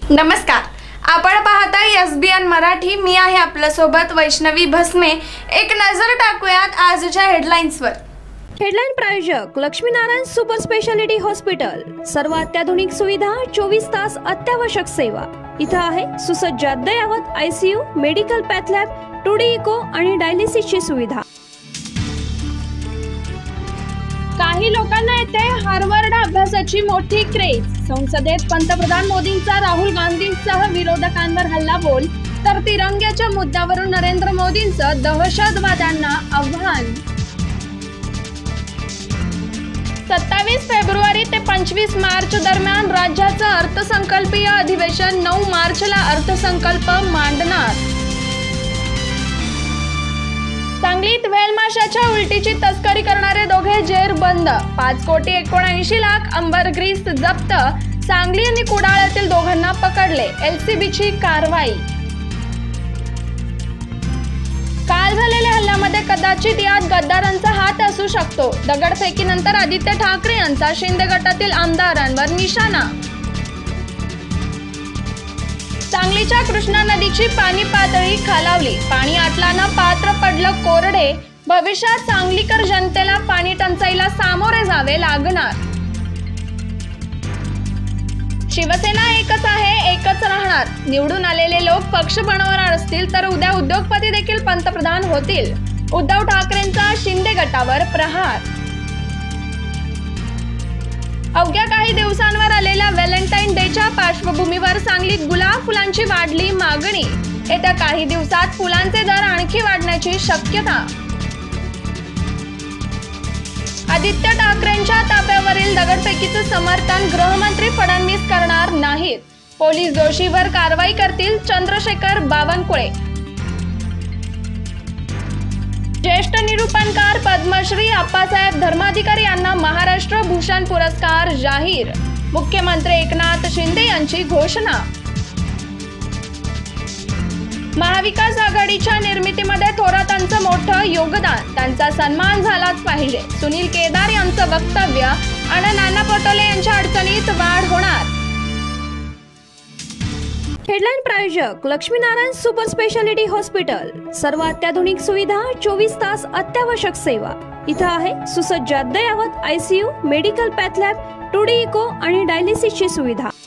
नमस्कार, आपण पाहताय SBN मराठी। मी आहे आपल्या सोबत वैष्णवी भस्मे। एक नजर टाकूयात आजच्या हेडलाईन्सवर। हेडलाईन प्रायोजक लक्ष्मीनारायण सुपर स्पेशालिटी हॉस्पिटल। सर्व अत्याधुनिक सुविधा, 24 तास अत्यावश्यक सेवा। इथं आहे सुसज्ज अद्ययावत ICU, medical path lab, 2D echo आणि डायलिसिसची सुविधा। काही लोकांना येते हार्वर्ड अभ्यासाची मोठी क्रेज। संसदेत पंतप्रधान मोदींचा राहुल गांधींसह विरोधकांवर हल्लाबोल, तर तिरंग्याच्या मुद्द्यावरून नरेंद्र मोदींचं दहशतवाद्यांना आव्हान। 27 फेब्रुवारी ते 25 मार्च दरम्यान राज्याचं अर्थसंकल्पीय अधिवेशन 9 मार्चला अर्थसंकल्प मांडणार। सांगलीत व्हेल माशाच्या उलटीची तस्करी करणारे दोघे जेरबंद। 5,79,00,000 अंबर ग्रीस जप्त। सांगली आणि कुडाळ येथील दोघांना पकडले। LCBची कारवाई। काल झालेल्या हल्ल्यामध्ये कदाचित यात गद्दारांचा हात असू शकतो। दगडफेकीनंतर आदित्य ठाकरे यांचा शिंदे गटातील आमदारांवर निशाणा। सांगलीच्या कृष्णा नदीची पाणी पातळी खालावली। पाणी आटल्यानं पात्र पडलं कोरडे। भविष्यात सांगलीकर जनतेला पाणी टंचाईला सामोरे जावे लागणार। शिवसेना एकच आहे, एकच राहणार। निवडून आलेले लोक पक्ष बनवणार असतील तर उद्या उद्योगपती देखील पंतप्रधान होतील। उद्धव ठाकरेंचा शिंदे गटावर प्रहार। अवघ्या काही दिवसांवर आलेल्या व्हॅलेंटाईन डेच्या पार्श्वभूमीवर सांगलीत गुलाब फुलांची वाढली मागणी। येत्या काही दिवसात फुलांचे दर आणखी वाढण्याची शक्यता। आदित्य ठाकरेंच्या ताफ्यावरील दगडफेकीचं समर्थन गृहमंत्री फडणवीस करणार नाहीत। पोलीस दोषीवर कारवाई करतील, चंद्रशेखर बावनकुळे। ज्येष्ठ निरूपणकार पद्मश्री आप्पासाहेब धर्माधिकारी यांना महाराष्ट्र भूषण पुरस्कार जाहीर। मुख्यमंत्री एकनाथ शिंदे यांची घोषणा। महाविकास आघाडीच्या निर्मितीमध्ये थोरातांचं मोठं योगदान, त्यांचा सन्मान झालाच पाहिजे। सुनील केदार यांचं वक्तव्य आणि नाना पटोले यांच्या अडचणीत वाढ होणार। हेडलाईन प्रायोजक लक्ष्मीनारायण सुपर स्पेशालिटी हॉस्पिटल। सर्व अत्याधुनिक सुविधा, 24 तास अत्यावश्यक सेवा। इथं आहे सुसज्ज अद्ययावत ICU, medical path lab, 2D echo आणि डायलिसिसची सुविधा।